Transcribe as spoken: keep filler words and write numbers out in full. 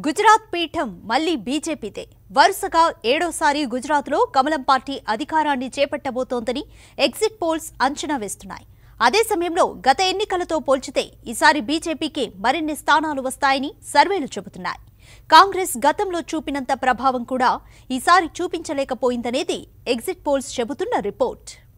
గుజరాత్ పీఠం మళ్లీ బీజేపీదే. వరుసగా ఏడోసారి గుజరాత్లో కమలం పార్టీ అధికారాన్ని చేపట్టబోతోందని ఎగ్జిట్ పోల్స్ అంచనా వేస్తున్నాయి. అదే సమయంలో గత ఎన్నికలతో పోల్చితే ఈసారి బీజేపీకి మరిన్ని స్థానాలు వస్తాయని సర్వేలు చెబుతున్నాయి. కాంగ్రెస్ గతంలో చూపినంత ప్రభావం కూడా ఈసారి చూపించలేకపోయిందనేది ఎగ్జిట్ పోల్స్ చెబుతున్న రిపోర్ట్.